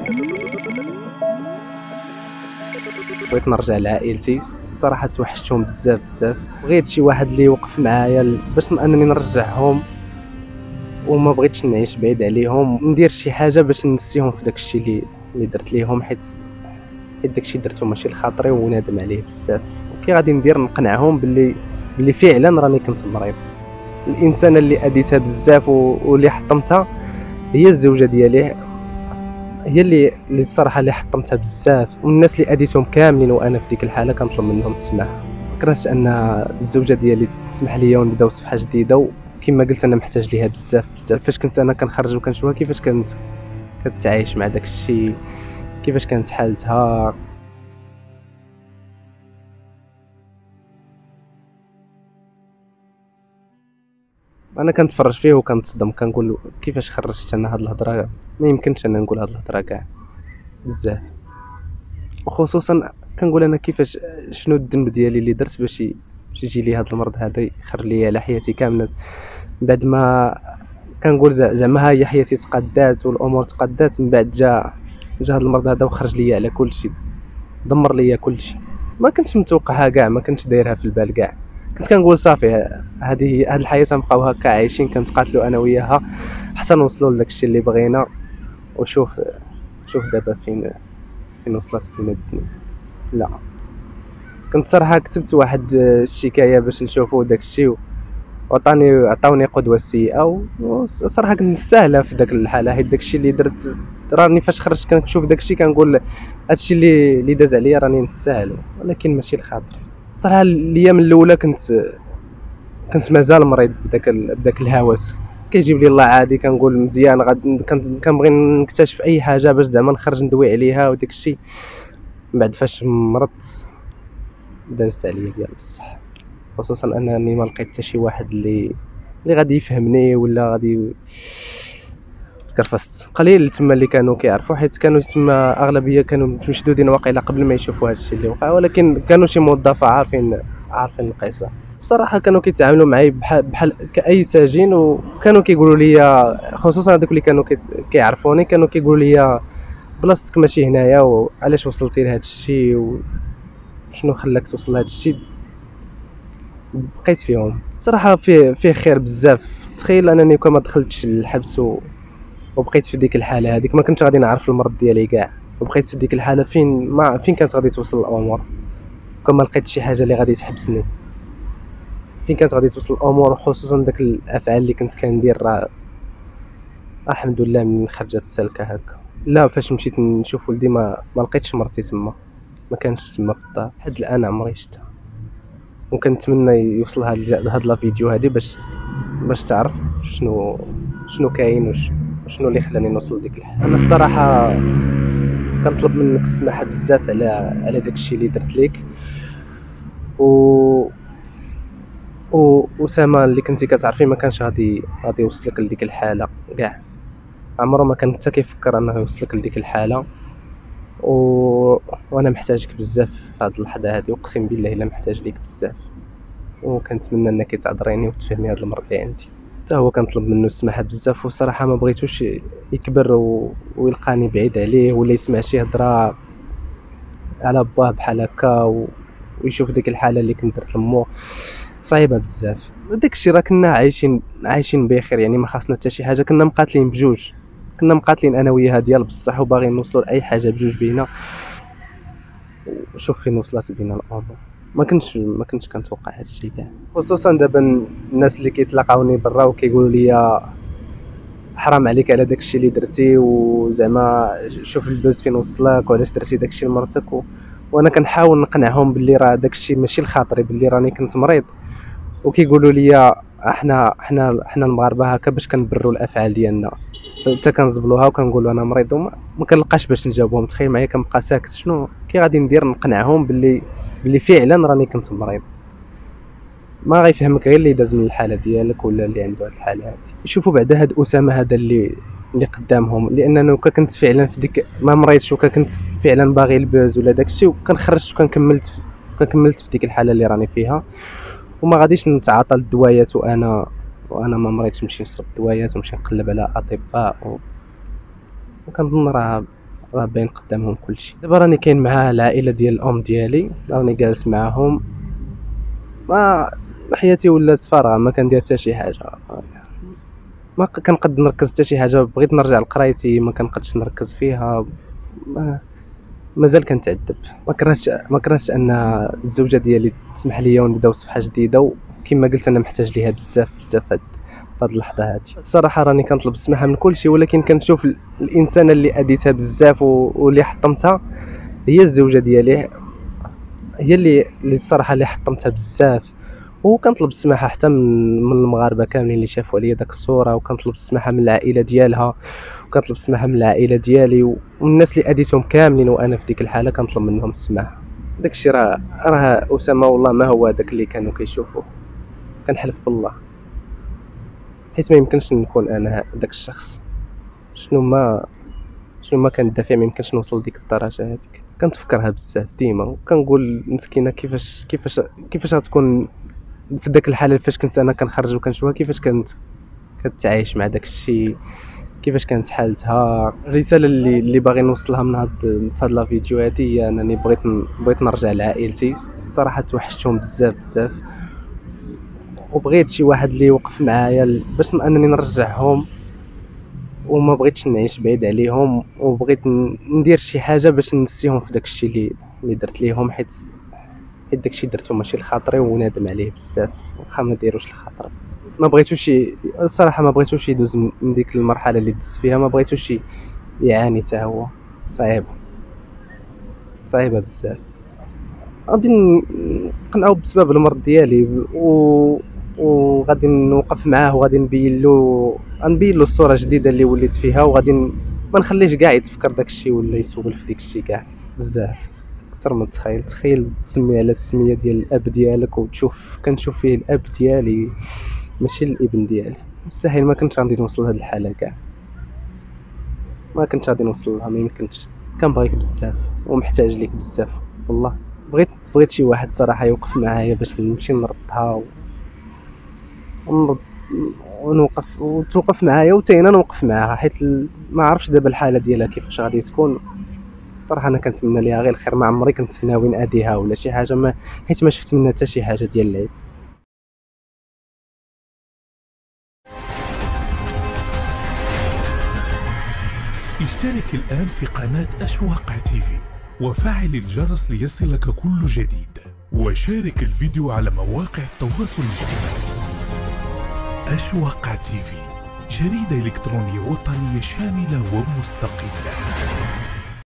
بغيت نرجع لعائلتي صراحه، توحشتهم بزاف بزاف. بغيت شي واحد اللي يوقف معايا باش انني نرجعهم، وما بغيتش نعيش بعيد عليهم، ندير شي حاجه باش ننسيهم في داكشي اللي درت ليهم، حيت داكشي درتو ماشي لخاطري ونادم عليه بزاف. كي غادي ندير نقنعهم باللي فعلا راني كنت مريض. الانسانه اللي اديتها بزاف واللي حطمتها هي الزوجه ديالي، هي اللي الصراحه اللي حطمتها بزاف. والناس اللي اديتهم كاملين وانا في ديك الحاله كنطلب منهم السماح. كرهت ان الزوجه ديالي تسمح لي ونبداو صفحه جديده، وكما قلت انا محتاج ليها بزاف بزاف. فاش كنت انا كنخرج وكنشوفها كيفاش كانت كتعايش مع داك الشيء، كيفاش كانت حالتها. انا كنتفرج فيه وكنتصدم، كنقول كيفاش خرجت انا هاد الهضره، ما يمكنش انا نقول هاد الهضره كاع بزاف. وخصوصا كنقول انا كيفاش، شنو الذنب ديالي اللي درت باش يجي لي هاد المرض هذا يخر لي على حياتي كامله. بعد ما كنقول زعما ها هي حياتي تقادات والامور تقادات، من بعد جا هاد المرض هذا وخرج لي على كل شيء، دمر لي كل شيء. ما كنتش متوقعها كاع، ما كنتش دايرها في البال كاع. كنت كنقول صافي هاد الحياه غنبقاو هكا عايشين كنتقاتلوا انا وياها حتى نوصلوا لداك الشيء اللي بغينا. وشوف دابا فين وصلت بينا الدنيا. لا، كنت صراحه كتبت واحد الشكايه باش نشوفوا داك الشيء، عطاوني قدوه سيئه. وصراحه كنت نستاهلها في داك الحاله، حيت داك الشيء اللي درت راني فاش خرجت كنشوف داك الشيء كنقول هادشي اللي داز عليا راني نستاهل، ولكن ماشي الخاطر. صراحه الايام الاولى كنت مازال مريض بداك الهوس، كيجيب لي الله عادي. كنقول مزيان كنبغي نكتشف اي حاجه باش زعما نخرج ندوي عليها وداك الشيء. من بعد فاش مرضت دازت عليا ديال بصح، خصوصا انني ما لقيت حتى شي واحد اللي غادي يفهمني ولا غادي. تكرفست قليل تما اللي كانوا كيعرفوا، حيت كانوا تما اغلبيه كانوا مشدودين واقيلا قبل ما يشوفوا هادشي اللي وقع، ولكن كانوا شي موظفه عارفين القصه. الصراحه كانوا كيتعاملوا معايا بحال كاي سجين، وكانوا كيقولوا لي خصوصا هذوك اللي كانوا كيعرفوني كانوا كيقولوا لي بلاصتك ماشي هنايا، وعلاش وصلتي لهذا الشيء وشنو خلاك توصل لهذا الشيء. بقيت فيهم صراحه فيه خير بزاف. تخيل انني كون ما دخلتش الحبس وبقيت في ديك الحاله هذيك، ما كنتش غادي نعرف المرض ديالي كاع. وبقيت في ديك الحاله فين كانت غادي توصل الامور. كون ما لقيت شي حاجه اللي غادي تحبسني، فين كانت غادي توصل الامور. وخصوصا داك الافعال اللي كنت كندير، الحمد لله من خرجت السلكه هكا. لا، فاش مشيت نشوف ولدي ما لقيتش مرتي تما، ما كانش تما في الدار لحد الان عمري شفتها. وكنتمنى يوصل هاد لا فيديو هادي باش تعرف شنو كاين وشنو اللي خلاني نوصل لديك الحاله. انا الصراحه كنطلب منك السماحه بزاف على داك الشيء اللي درت ليك. و وسما اللي كنتي كتعرفي ما كانش غادي يوصلك لديك الحاله كاع. عمره ما كان حتى كيفكر انه يوصلك لديك الحاله. وانا محتاجك بزاف في هذه اللحظه هذه، اقسم بالله الا محتاج ليك بزاف. وكنتمنى انك تعذريني وتفهمي هذا المرض اللي عندي. حتى هو كنطلب منه السماحه بزاف، وصراحه ما بغيتوش يكبر ويلقاني بعيد عليه، ولا يسمع شي هضره على باه بحال هكا ويشوف ديك الحاله اللي كنت درت لمو. صعيبه بزاف. داكشي راه كنا عايشين بخير، يعني ما خاصنا حتى شي حاجه. كنا مقاتلين بجوج، كنا مقاتلين انا وياها ديال بصح، وباغيين نوصلوا لاي حاجه بجوج بينا. وشوف فين وصلت بينا الامور. ما كنتش كنتوقع هذا الشيء كاع. خصوصا دابا الناس اللي كيتلاقاوني برا وكيقولوا لي حرام عليك على داكشي اللي درتي، وزعما شوف البوز فين وصلك وعلاش درتي داكشي لمرتك. وانا كنحاول نقنعهم باللي راه داكشي ماشي لخاطري، باللي راني كنت مريض. وكيقولوا لي احنا المغاربه هكا باش كنبروا الافعال ديالنا، حتى كنزبلوها وكنقولوا انا مريض، ما كنلقاش باش نجاوبهم. تخيل معايا كنبقى ساكت، شنو كي غادي ندير نقنعهم باللي فعلا راني كنت مريض. ما غيفهمك غير اللي داز من الحاله ديالك ولا اللي عنده هاد الحاله هادي. يشوفوا بعدا هاد اسامه هذا اللي قدامهم، لانه كنت فعلا في ديك ما مريضش، كنت فعلا باغي البوز ولا داكشي، وكنخرجت وكنكملت في ديك الحاله اللي راني فيها. وما غاديش نتعاطى الدوايات وانا ما مريضش. نمشي نشرب الدوايات ونمشي نقلب على اطباء وكنظن راه راه باين قدامهم كلشي. دابا راني كاين مع العائله ديال الام ديالي، راني جالس معاهم، ما حياتي ولات فارغه، ما كندير حتى شي حاجه، ما كنقد نركز حتى شي حاجه. بغيت نرجع لقرايتي ما كنقدش نركز فيها، مازال كنتعذب. ما كرهتش ان الزوجه ديالي تسمح لي ونبداو صفحه جديده، وكما قلت انا محتاج ليها بزاف بزاف هاد اللحظه هادي. الصراحه راني كنطلب السماحه من كلشي، ولكن كنشوف الانسانه اللي اديتها بزاف واللي حطمتها هي الزوجه ديالي، هي اللي الصراحه اللي حطمتها بزاف. وكنطلب السماحه حتى من المغاربه كاملين اللي شافوا عليا داك الصوره، وكنطلب السماحه من العائله ديالها، وكنطلب السماحه من العائله ديالي والناس اللي اديتهم كاملين، وانا في ديك الحاله كنطلب منهم السماحه. داكشي راه اسامه والله ما هو داك اللي كانوا كيشوفوه، كنحلف بالله، حيت ما يمكنش نكون انا داك الشخص. شنو ما كان دافع، ما يمكنش نوصل لديك الدرجه هذيك. كنتفكرها بزاف ديما، وكنقول مسكينه كيفاش غتكون في داك الحاله فاش كنت انا كنخرج وكنشوفها، كيفاش كانت كتعايش مع داك الشيء، كيفاش كانت حالتها. الرساله اللي باغي نوصلها من هاد لا فيديو هادي هي انني بغيت نرجع لعائلتي. صراحه توحشتهم بزاف بزاف، وبغيت شي واحد اللي يوقف معايا باش انني نرجعهم، وما بغيتش نعيش بعيد عليهم، وبغيت ندير شي حاجه باش ننسيهم في داك الشيء اللي درت ليهم، حيت داك الشيء درتو ماشي لخاطري ونادم عليه بزاف، واخا ما ديروش لخاطري. ما بغيتوش الصراحه ما بغيتوش يدوز من ديك المرحله اللي دز فيها، ما بغيتوش يعاني حتى هو. صعيبه بزاف. غادي نقنعو بسبب المرض ديالي وغادي نوقف معاه، وغادي نبين له الصوره الجديده اللي وليت فيها، وغادي ما نخليش كاع يتفكر داك الشيء ولا يسول في ديك الشيء كاع. بزاف اكثر من تخيل تسمي على السميه ديال الاب ديالك كنشوف فيه الاب ديالي ماشي الابن ديالي. مستحيل، ما كنتش غادي نوصل لهاد الحاله كاع، ما كنتش غادي نوصل لها، ما يمكنش. كنبغيك بزاف ومحتاج ليك بزاف والله. بغيت شي واحد صراحه يوقف معايا باش نمشي نردها ونرد وتوقف معايا، وتا انا نوقف معاها، حيت ما عرفتش دابا الحاله ديالها كيفاش غادي تكون. صراحه انا كنتمنى ليها غير الخير، ما عمري كنت ناوي ناديها ولا شي حاجه، حيت ما شفت منها حتى شي حاجه ديال العيب. اشترك الآن في قناة أشواق تيفي وفعل الجرس ليصلك كل جديد، وشارك الفيديو على مواقع التواصل الاجتماعي. أشواق تيفي، جريدة إلكترونية وطنية شاملة ومستقلة.